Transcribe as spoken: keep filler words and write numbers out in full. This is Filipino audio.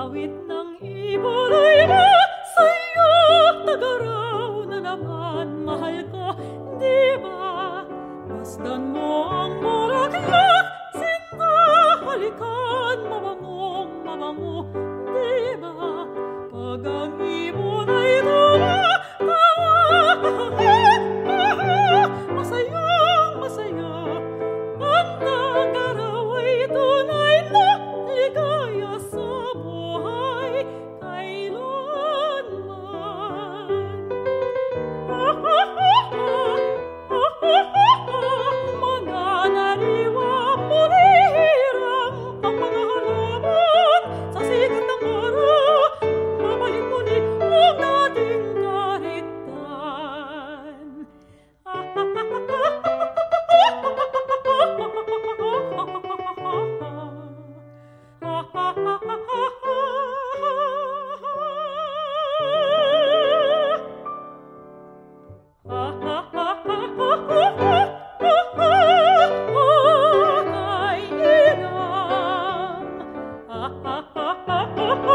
awit ng ibon ay masaya, tagaraw na naman mahal ko, di ba? Masdan mo ang bulaklak, sinta, halikan, mabangong mabango, di ba? Pag ang ibon ay tumatawa, masayang masaya, ang tagaraw ay tunay na ligaya sa buhay kailanman. Mananaliwa mulihirang ang mga halaman sa sikat ng araw, babalik muli ang dating karitan. Kay inam,